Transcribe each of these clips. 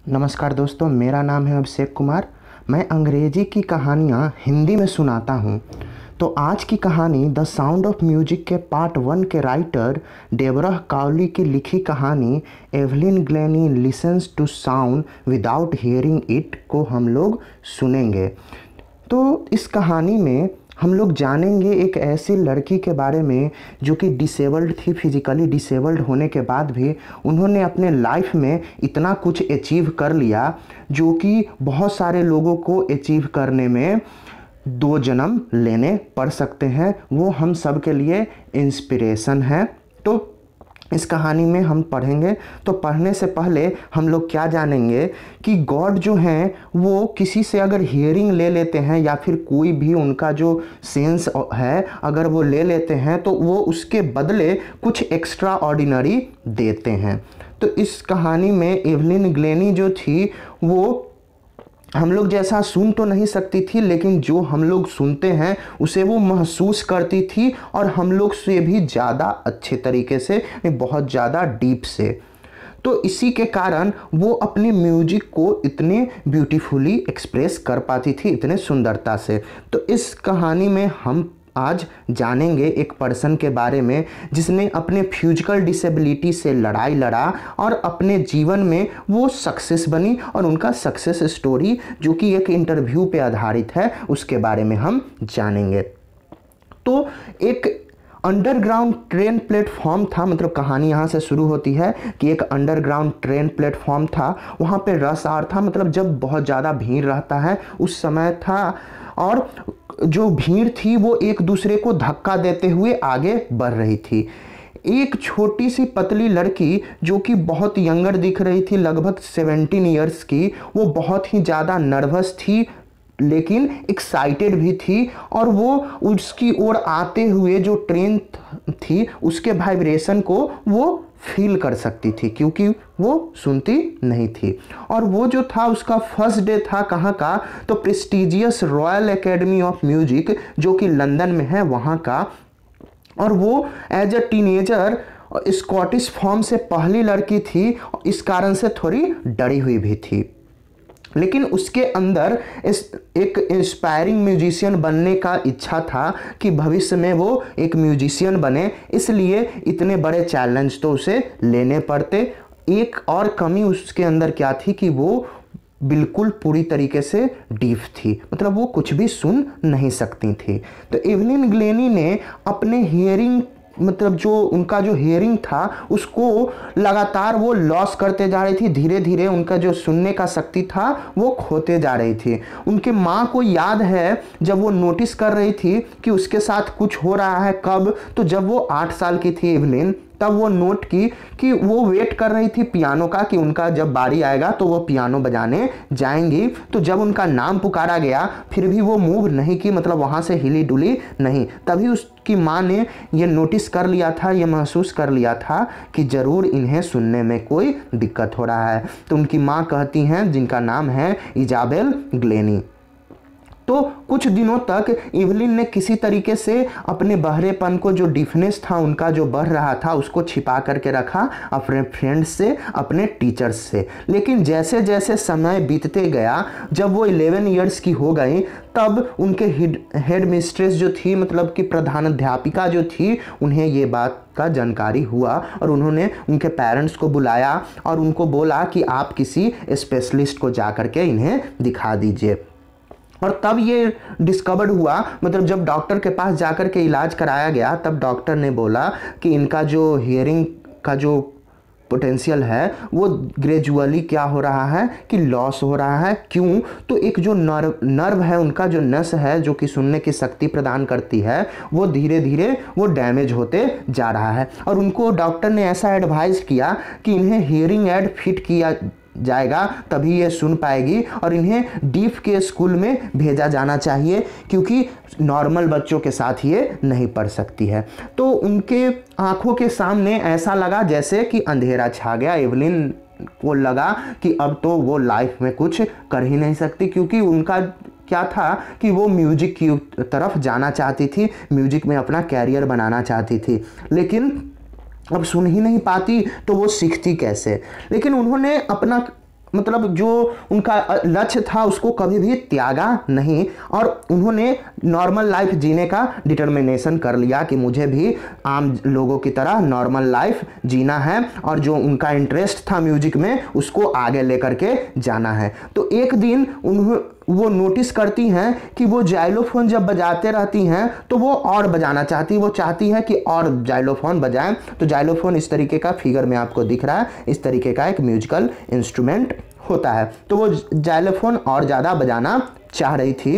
नमस्कार दोस्तों, मेरा नाम है अभिषेक कुमार। मैं अंग्रेजी की कहानियाँ हिंदी में सुनाता हूँ। तो आज की कहानी द साउंड ऑफ म्यूजिक के पार्ट 1 के राइटर डेबरा काउली की लिखी कहानी Evelyn Glennie listens to sound without hearing it को हम लोग सुनेंगे। तो इस कहानी में हम लोग जानेंगे एक ऐसी लड़की के बारे में जो कि डिसेबल्ड थी। फिजिकली डिसेबल्ड होने के बाद भी उन्होंने अपने लाइफ में इतना कुछ अचीव कर लिया जो कि बहुत सारे लोगों को अचीव करने में 2 जन्म लेने पड़ सकते हैं। वो हम सब के लिए इंस्पिरेशन है। तो इस कहानी में हम पढ़ेंगे। तो पढ़ने से पहले हम लोग क्या जानेंगे कि गॉड जो हैं वो किसी से अगर हियरिंग ले लेते हैं या फिर कोई भी उनका जो सेंस है अगर वो ले लेते हैं तो वो उसके बदले कुछ एक्स्ट्रा ऑर्डिनरी देते हैं। तो इस कहानी में एवलिन ग्लेनी जो थी वो हम लोग जैसा सुन तो नहीं सकती थी, लेकिन जो हम लोग सुनते हैं उसे वो महसूस करती थी और हम लोग से भी ज़्यादा अच्छे तरीके से, बहुत ज़्यादा डीप से। तो इसी के कारण वो अपने म्यूजिक को इतने ब्यूटीफुली एक्सप्रेस कर पाती थी, इतने सुंदरता से। तो इस कहानी में हम आज जानेंगे एक पर्सन के बारे में जिसने अपने फिजिकल डिसेबिलिटी से लड़ाई लड़ा और अपने जीवन में वो सक्सेस बनी, और उनका सक्सेस स्टोरी जो कि एक इंटरव्यू पे आधारित है उसके बारे में हम जानेंगे। तो एक अंडरग्राउंड ट्रेन प्लेटफॉर्म था, मतलब कहानी यहाँ से शुरू होती है कि एक अंडरग्राउंड ट्रेन प्लेटफॉर्म था। वहाँ पे रश आवर था, मतलब जब बहुत ज़्यादा भीड़ रहता है उस समय था, और जो भीड़ थी वो एक दूसरे को धक्का देते हुए आगे बढ़ रही थी। एक छोटी सी पतली लड़की जो कि बहुत यंगर दिख रही थी, लगभग 17 इयर्स की, वो बहुत ही ज़्यादा नर्वस थी लेकिन एक्साइटेड भी थी, और वो उसकी ओर आते हुए जो ट्रेन थी उसके वाइब्रेशन को वो फील कर सकती थी क्योंकि वो सुनती नहीं थी। और वो जो था उसका फर्स्ट डे था कहाँ का, तो prestigious royal academy of music जो कि लंदन में है वहाँ का। और वो as a teenager Scottish farm से पहली लड़की थी, इस कारण से थोड़ी डरी हुई भी थी, लेकिन उसके अंदर एक इंस्पायरिंग म्यूजिशियन बनने का इच्छा था कि भविष्य में वो एक म्यूजिशियन बने, इसलिए इतने बड़े चैलेंज तो उसे लेने पड़ते। एक और कमी उसके अंदर क्या थी कि वो बिल्कुल पूरी तरीके से डीफ थी, मतलब वो कुछ भी सुन नहीं सकती थी। तो एवलिन ग्लेनी ने अपने हियरिंग, मतलब जो उनका जो हियरिंग था उसको लगातार वो लॉस करते जा रही थी। धीरे धीरे उनका जो सुनने का शक्ति था वो खोते जा रही थी। उनके माँ को याद है जब वो नोटिस कर रही थी कि उसके साथ कुछ हो रहा है। कब? तो जब वो 8 साल की थी एवलिन, तब वो नोट की कि वो वेट कर रही थी पियानो का कि उनका जब बारी आएगा तो वो पियानो बजाने जाएंगी। तो जब उनका नाम पुकारा गया फिर भी वो मूव नहीं की, मतलब वहाँ से हिली डुली नहीं। तभी उसकी माँ ने ये नोटिस कर लिया था, ये महसूस कर लिया था कि ज़रूर इन्हें सुनने में कोई दिक्कत हो रहा है। तो उनकी माँ कहती हैं, जिनका नाम है इजाबेल ग्लेनी। तो कुछ दिनों तक एवलिन ने किसी तरीके से अपने बहरेपन को, जो डिफनेस था उनका जो बढ़ रहा था, उसको छिपा करके रखा अपने फ्रेंड्स से, अपने टीचर्स से। लेकिन जैसे जैसे समय बीतते गया, जब वो 11 इयर्स की हो गई, तब उनके हेड मिस्ट्रेस जो थी, मतलब कि प्रधानाध्यापिका जो थी, उन्हें ये बात का जानकारी हुआ और उन्होंने उनके पेरेंट्स को बुलाया और उनको बोला कि आप किसी स्पेशलिस्ट को जा करके इन्हें दिखा दीजिए। और तब ये डिस्कवर्ड हुआ, मतलब जब डॉक्टर के पास जाकर के इलाज कराया गया तब डॉक्टर ने बोला कि इनका जो हियरिंग का जो पोटेंशियल है वो ग्रेजुअली क्या हो रहा है कि लॉस हो रहा है। क्यों? तो एक जो नर्व है, उनका जो नस है जो कि सुनने की शक्ति प्रदान करती है, वो धीरे धीरे वो डैमेज होते जा रहा है। और उनको डॉक्टर ने ऐसा एडवाइस किया कि इन्हें हियरिंग एड फिट किया जाएगा तभी ये सुन पाएगी, और इन्हें डीफ के स्कूल में भेजा जाना चाहिए क्योंकि नॉर्मल बच्चों के साथ ये नहीं पढ़ सकती है। तो उनके आंखों के सामने ऐसा लगा जैसे कि अंधेरा छा गया। एवलिन को लगा कि अब तो वो लाइफ में कुछ कर ही नहीं सकती, क्योंकि उनका क्या था कि वो म्यूजिक की तरफ जाना चाहती थी, म्यूजिक में अपना कैरियर बनाना चाहती थी, लेकिन अब सुन ही नहीं पाती तो वो सीखती कैसे। लेकिन उन्होंने अपना मतलब जो उनका लक्ष्य था उसको कभी भी त्यागा नहीं, और उन्होंने नॉर्मल लाइफ जीने का डिटर्मिनेशन कर लिया कि मुझे भी आम लोगों की तरह नॉर्मल लाइफ जीना है, और जो उनका इंटरेस्ट था म्यूजिक में उसको आगे लेकर के जाना है। तो एक दिन वो नोटिस करती हैं कि वो जाइलोफोन जब बजाते रहती हैं तो वो और बजाना चाहती, वो चाहती है कि और जाइलोफोन बजाएं। तो जाइलोफोन इस तरीके का फिगर में आपको दिख रहा है, इस तरीके का एक म्यूजिकल इंस्ट्रूमेंट होता है। तो वो जाइलोफोन और ज़्यादा बजाना चाह रही थी,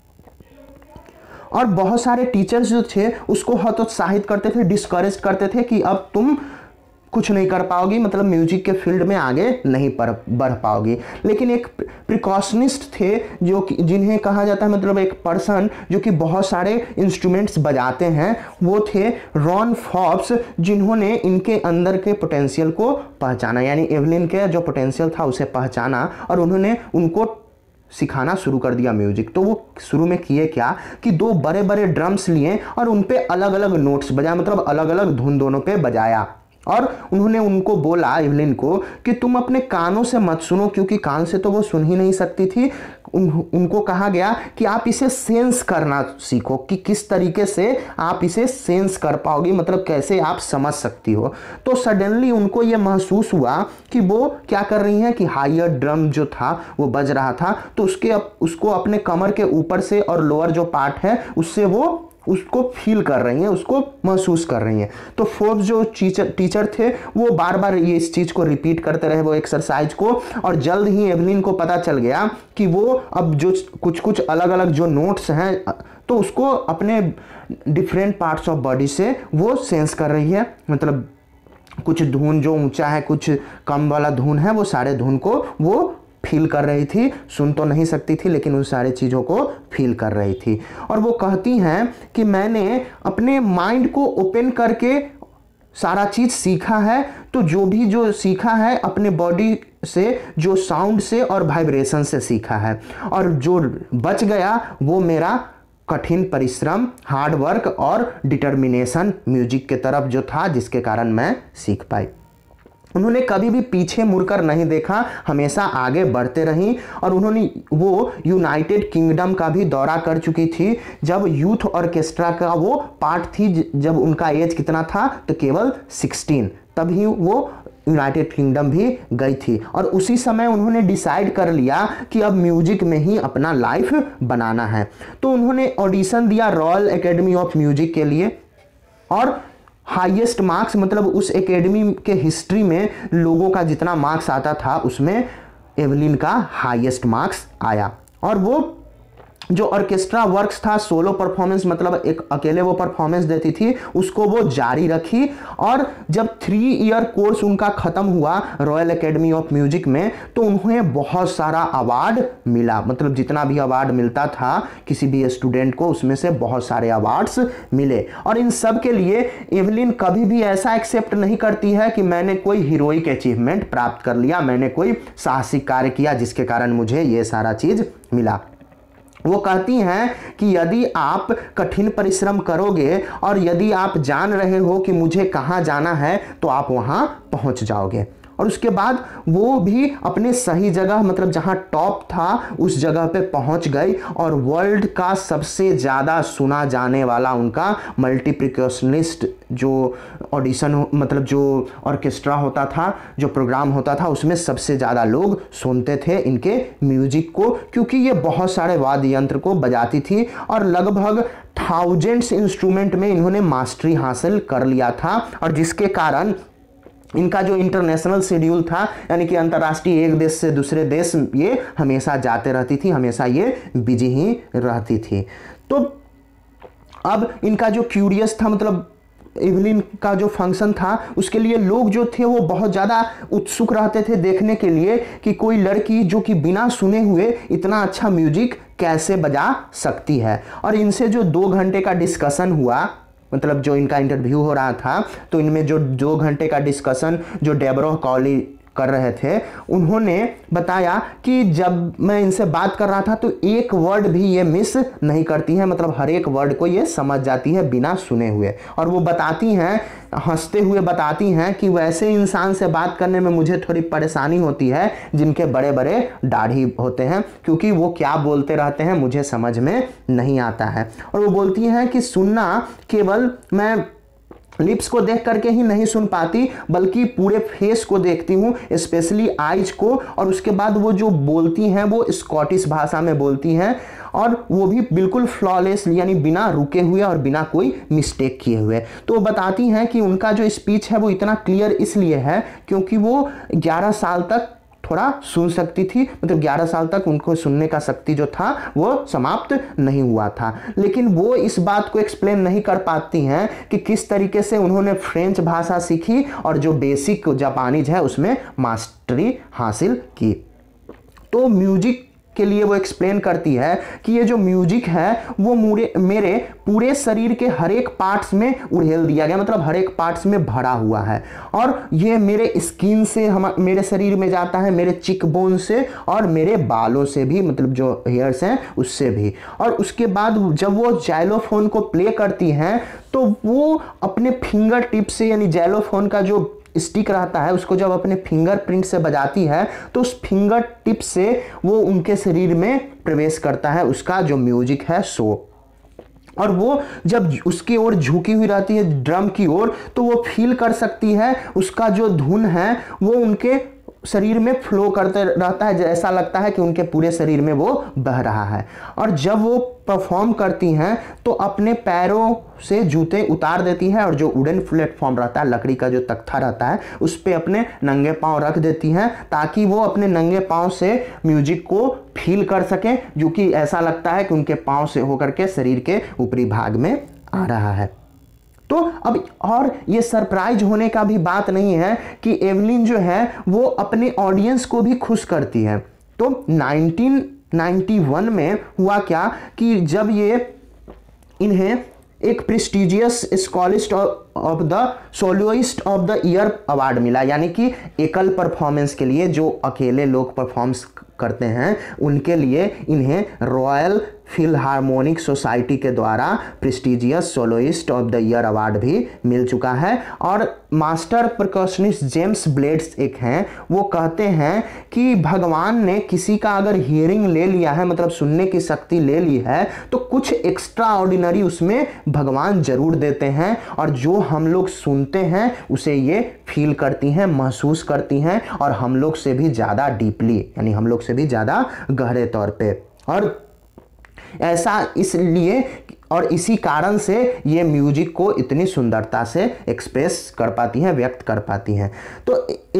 और बहुत सारे टीचर्स जो थे उसको हतोत्साहित करते थे, डिस्करेज करते थे कि अब तुम कुछ नहीं कर पाओगी, मतलब म्यूजिक के फील्ड में आगे नहीं बढ़ पाओगी। लेकिन एक प्रिकॉशनिस्ट थे जो कि जिन्हें कहा जाता है, मतलब एक पर्सन जो कि बहुत सारे इंस्ट्रूमेंट्स बजाते हैं, वो थे रॉन फॉब्स, जिन्होंने इनके अंदर के पोटेंशियल को पहचाना, यानी एवलिन के जो पोटेंशियल था उसे पहचाना, और उन्होंने उनको सिखाना शुरू कर दिया म्यूजिक। तो वो शुरू में किए क्या कि 2 बड़े बड़े ड्रम्स लिए और उन पे अलग अलग नोट्स बजाया, मतलब अलग अलग धुन दोनों पे बजाया, और उन्होंने उनको बोला, एवलिन को, कि तुम अपने कानों से मत सुनो, क्योंकि कान से तो वो सुन ही नहीं सकती थी। उनको कहा गया कि आप इसे सेंस करना सीखो, कि किस तरीके से आप इसे सेंस कर पाओगी, मतलब कैसे आप समझ सकती हो। तो सडनली उनको ये महसूस हुआ कि वो क्या कर रही हैं कि हायर ड्रम जो था वो बज रहा था, तो उसको अपने कमर के ऊपर से और लोअर जो पार्ट है उससे वो उसको फील कर रही हैं, उसको महसूस कर रही हैं। तो फोर्ब्स जो टीचर थे वो बार बार ये इस चीज़ को रिपीट करते रहे, वो एक्सरसाइज को, और जल्द ही एवलिन को पता चल गया कि वो अब जो कुछ अलग अलग जो नोट्स हैं तो उसको अपने डिफरेंट पार्ट्स ऑफ बॉडी से वो सेंस कर रही है, मतलब कुछ धुन जो ऊंचा है, कुछ कम वाला धुन है, वो सारे धुन को वो फील कर रही थी। सुन तो नहीं सकती थी लेकिन उन सारे चीज़ों को फील कर रही थी। और वो कहती हैं कि मैंने अपने माइंड को ओपन करके सारा चीज़ सीखा है, तो जो सीखा है अपने बॉडी से, जो साउंड से और वाइब्रेशन से सीखा है, और जो बच गया वो मेरा कठिन परिश्रम, हार्ड वर्क और डिटर्मिनेशन म्यूजिक के तरफ जो था, जिसके कारण मैं सीख पाई। उन्होंने कभी भी पीछे मुड़कर नहीं देखा, हमेशा आगे बढ़ते रहीं, और उन्होंने वो यूनाइटेड किंगडम का भी दौरा कर चुकी थी। जब यूथ ऑर्केस्ट्रा का वो पार्ट थी, जब उनका एज कितना था, तो केवल 16, तभी वो यूनाइटेड किंगडम भी गई थी। और उसी समय उन्होंने डिसाइड कर लिया कि अब म्यूजिक में ही अपना लाइफ बनाना है। तो उन्होंने ऑडिशन दिया रॉयल एकेडमी ऑफ म्यूजिक के लिए, और हाईएस्ट मार्क्स, मतलब उस एकेडमी के हिस्ट्री में लोगों का जितना मार्क्स आता था उसमें एवलिन का हाईएस्ट मार्क्स आया। और वो जो ऑर्केस्ट्रा वर्क्स था, सोलो परफॉर्मेंस, मतलब एक अकेले वो परफॉर्मेंस देती थी, उसको वो जारी रखी। और जब 3 ईयर कोर्स उनका ख़त्म हुआ रॉयल एकेडमी ऑफ म्यूजिक में, तो उन्हें बहुत सारा अवार्ड मिला, मतलब जितना भी अवार्ड मिलता था किसी भी स्टूडेंट को, उसमें से बहुत सारे अवार्ड्स मिले। और इन सब के लिए एवलिन कभी भी ऐसा एक्सेप्ट नहीं करती है कि मैंने कोई हीरोइक अचीवमेंट प्राप्त कर लिया, मैंने कोई साहसिक कार्य किया जिसके कारण मुझे ये सारा चीज़ मिला। वो कहती हैं कि यदि आप कठिन परिश्रम करोगे और यदि आप जान रहे हो कि मुझे कहाँ जाना है, तो आप वहाँ पहुँच जाओगे। और उसके बाद वो भी अपने सही जगह, मतलब जहाँ टॉप था उस जगह पे पहुँच गई, और वर्ल्ड का सबसे ज़्यादा सुना जाने वाला उनका मल्टीप्रिकॉशनिस्ट जो ऑडिशन, मतलब जो ऑर्केस्ट्रा होता था, जो प्रोग्राम होता था, उसमें सबसे ज़्यादा लोग सुनते थे इनके म्यूजिक को, क्योंकि ये बहुत सारे वाद्य यंत्र को बजाती थी, और लगभग थाउजेंड्स इंस्ट्रूमेंट में इन्होंने मास्टरी हासिल कर लिया था। और जिसके कारण इनका जो इंटरनेशनल शेड्यूल था, यानी कि अंतर्राष्ट्रीय एक देश से दूसरे देश ये हमेशा जाते रहती थी, हमेशा ये बिजी ही रहती थी। तो अब इनका जो क्यूरियस था, मतलब एवलिन का जो फंक्शन था, उसके लिए लोग जो थे वो बहुत ज़्यादा उत्सुक रहते थे देखने के लिए कि कोई लड़की जो कि बिना सुने हुए इतना अच्छा म्यूजिक कैसे बजा सकती है। और इनसे जो 2 घंटे का डिस्कशन हुआ, मतलब जो इनका इंटरव्यू हो रहा था, तो इनमें जो 2 घंटे का डिस्कशन जो डेबोरा कर रहे थे, उन्होंने बताया कि जब मैं इनसे बात कर रहा था तो एक वर्ड भी ये मिस नहीं करती हैं, मतलब हर एक वर्ड को ये समझ जाती है बिना सुने हुए। और वो बताती हैं, हंसते हुए बताती हैं कि वैसे इंसान से बात करने में मुझे थोड़ी परेशानी होती है जिनके बड़े बड़े दाढ़ी होते हैं, क्योंकि वो क्या बोलते रहते हैं मुझे समझ में नहीं आता है। और वो बोलती हैं कि सुनना केवल मैं लिप्स को देख करके ही नहीं सुन पाती, बल्कि पूरे फेस को देखती हूँ, स्पेशली आईज को। और उसके बाद वो जो बोलती हैं वो स्कॉटिश भाषा में बोलती हैं, और वो भी बिल्कुल फ्लॉलेस, यानी बिना रुके हुए और बिना कोई मिस्टेक किए हुए। तो वो बताती हैं कि उनका जो स्पीच है वो इतना क्लियर इसलिए है क्योंकि वो 11 साल तक थोड़ा सुन सकती थी, मतलब 11 साल तक उनको सुनने का शक्ति जो था वो समाप्त नहीं हुआ था। लेकिन वो इस बात को एक्सप्लेन नहीं कर पाती हैं कि किस तरीके से उन्होंने फ्रेंच भाषा सीखी और जो बेसिक जापानीज है उसमें मास्टरी हासिल की। तो म्यूजिक के लिए वो एक्सप्लेन करती है कि ये जो म्यूजिक है वो मेरे पूरे शरीर के हर एक पार्ट्स में उड़ेल दिया गया, मतलब हर एक पार्ट्स में भरा हुआ है। और ये मेरे स्किन से मेरे शरीर में जाता है, मेरे चिक बोन से और मेरे बालों से भी, मतलब जो हेयर्स हैं उससे भी। और उसके बाद जब वो जाइलोफोन को प्ले करती हैं तो वो अपने फिंगर टिप से, यानी जाइलोफोन का जो स्टिक रहता है उसको जब अपने फिंगरप्रिंट से बजाती है तो उस फिंगर टिप से वो उनके शरीर में प्रवेश करता है उसका जो म्यूजिक है सो। और वो जब उसकी ओर झुकी हुई रहती है ड्रम की ओर तो वो फील कर सकती है उसका जो धुन है वो उनके शरीर में फ्लो करते रहता है, जैसा लगता है कि उनके पूरे शरीर में वो बह रहा है। और जब वो परफॉर्म करती हैं तो अपने पैरों से जूते उतार देती है और जो वुडन प्लेटफॉर्म रहता है, लकड़ी का जो तख्ता रहता है, उस पे अपने नंगे पांव रख देती हैं ताकि वो अपने नंगे पांव से म्यूजिक को फील कर सकें, जो कि ऐसा लगता है कि उनके पांव से होकर के शरीर के ऊपरी भाग में आ रहा है। तो अब और ये सरप्राइज होने का भी बात नहीं है कि एवलिन जो है वो अपने ऑडियंस को भी खुश करती है। तो 1991 में हुआ क्या कि जब ये इन्हें एक prestigious soloist of the soloist of the year award मिला, यानी कि एकल परफॉर्मेंस के लिए जो अकेले लोग परफॉर्म्स करते हैं उनके लिए इन्हें रॉयल फिलहार्मोनिक सोसाइटी के द्वारा prestigious soloist of the year award भी मिल चुका है। और मास्टर परकशनिस्ट जेम्स ब्लेड्स एक हैं, वो कहते हैं कि भगवान ने किसी का अगर हियरिंग ले लिया है, मतलब सुनने की शक्ति ले ली है, तो कुछ एक्स्ट्रा ऑर्डिनरी उसमें भगवान जरूर देते हैं, और जो हम लोग सुनते हैं उसे ये फील करती हैं, महसूस करती हैं, और हम लोग से भी ज़्यादा डीपली, यानी हम लोग से भी ज़्यादा गहरे तौर पे। और ऐसा इसलिए और इसी कारण से ये म्यूजिक को इतनी सुंदरता से एक्सप्रेस कर पाती हैं, व्यक्त कर पाती हैं। तो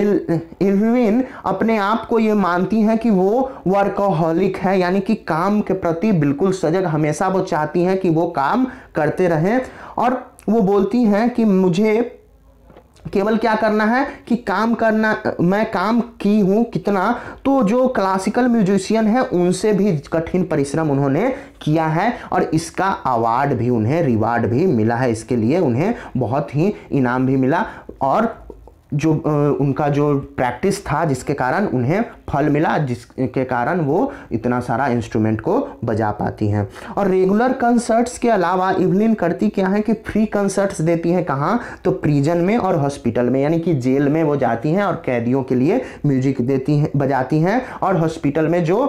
इल्विन अपने आप को ये मानती हैं कि वो वर्कहोलिक है, यानी कि काम के प्रति बिल्कुल सजग, हमेशा वो चाहती हैं कि वो काम करते रहें। और वो बोलती हैं कि मुझे केवल क्या करना है कि काम करना, मैं काम की हूँ कितना, तो जो क्लासिकल म्यूजिशियन है उनसे भी कठिन परिश्रम उन्होंने किया है, और इसका अवार्ड भी उन्हें, रिवार्ड भी मिला है, इसके लिए उन्हें बहुत ही इनाम भी मिला, और जो उनका जो प्रैक्टिस था जिसके कारण उन्हें फल मिला, जिसके कारण वो इतना सारा इंस्ट्रूमेंट को बजा पाती हैं। और रेगुलर कंसर्ट्स के अलावा इवलिन करती क्या है कि फ्री कंसर्ट्स देती हैं, कहाँ, तो प्रिजन में और हॉस्पिटल में, यानी कि जेल में वो जाती हैं और कैदियों के लिए म्यूजिक देती हैं, बजाती हैं, और हॉस्पिटल में जो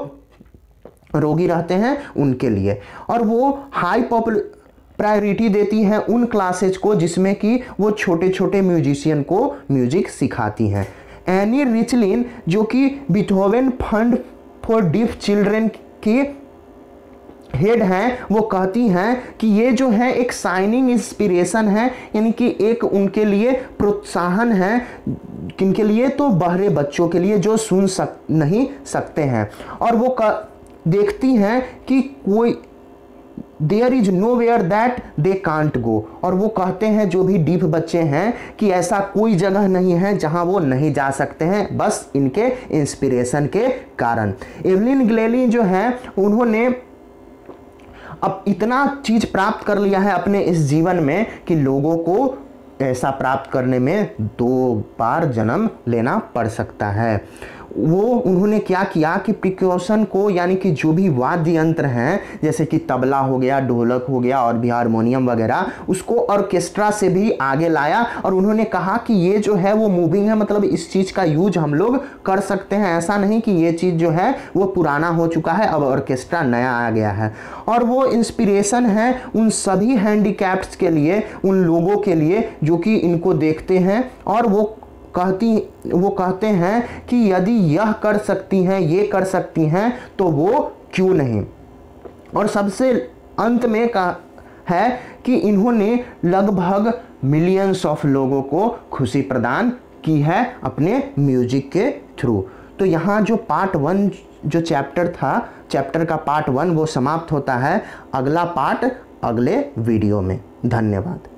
रोगी रहते हैं उनके लिए। और वो हाई प्रायोरिटी देती हैं उन क्लासेज को जिसमें कि वो छोटे छोटे म्यूजिशियन को म्यूजिक सिखाती हैं। एनी रिचलिन जो कि Beethoven fund for deaf children की हेड हैं, वो कहती हैं कि ये जो है एक शाइनिंग इंस्पिरेशन है, यानी कि एक उनके लिए प्रोत्साहन है, किनके लिए, तो बहरे बच्चों के लिए जो सुन नहीं सकते हैं। और वो देखती हैं कि कोई there is no where that they can't go, और वो कहते हैं जो भी डीफ बच्चे हैं कि ऐसा कोई जगह नहीं है जहां वो नहीं जा सकते हैं, बस इनके इंस्पिरेशन के कारण। एवलिन ग्लेली जो है उन्होंने अब इतना चीज प्राप्त कर लिया है अपने इस जीवन में कि लोगों को ऐसा प्राप्त करने में 2 बार जन्म लेना पड़ सकता है। वो उन्होंने क्या किया कि प्रिकॉशन को, यानी कि जो भी वाद्य यंत्र हैं जैसे कि तबला हो गया, ढोलक हो गया और भी हारमोनियम वगैरह, उसको ऑर्केस्ट्रा से भी आगे लाया और उन्होंने कहा कि ये जो है वो मूविंग है, मतलब इस चीज़ का यूज हम लोग कर सकते हैं, ऐसा नहीं कि ये चीज़ जो है वो पुराना हो चुका है, अब ऑर्केस्ट्रा नया आ गया है। और वो इंस्पिरेशन है उन सभी हैंडीकैप्ड्स के लिए, उन लोगों के लिए जो कि इनको देखते हैं और वो कहते हैं कि यदि यह कर सकती हैं, ये कर सकती हैं, तो वो क्यों नहीं। और सबसे अंत में कहा है कि इन्होंने लगभग मिलियंस ऑफ लोगों को खुशी प्रदान की है अपने म्यूजिक के थ्रू। तो यहाँ जो पार्ट 1 जो चैप्टर था, चैप्टर का पार्ट 1 वो समाप्त होता है। अगला पार्ट अगले वीडियो में। धन्यवाद।